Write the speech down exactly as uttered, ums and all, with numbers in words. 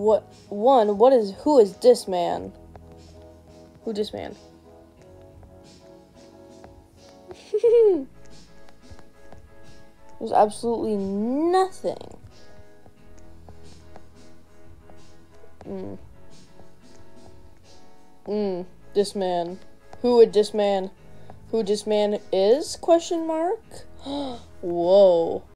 What one? What is who is this man? Who this man? There's absolutely nothing. Mm. Mm. This man. Who would this man? Who this man is? Question mark. Whoa.